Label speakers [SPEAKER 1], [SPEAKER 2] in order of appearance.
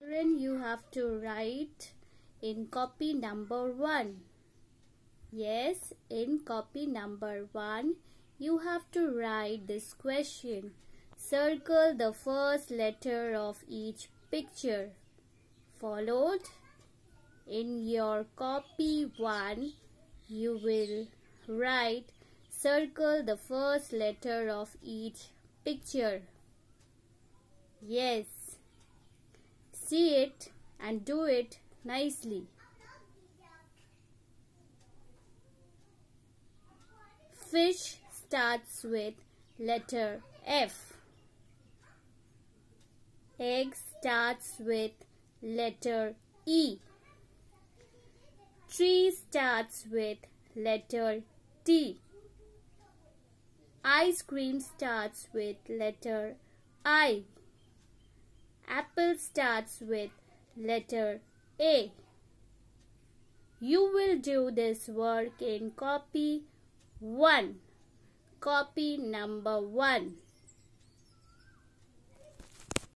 [SPEAKER 1] Children, you have to write in copy number 1. Yes, in copy number 1, you have to write this question. Circle the first letter of each picture. Followed. In your copy 1, you will write circle the first letter of each picture. Yes. See it and do it nicely. Fish starts with letter F. Egg starts with letter E. Tree starts with letter T. Ice cream starts with letter I. Apple starts with letter A. You will do this work in copy 1. Copy number 1.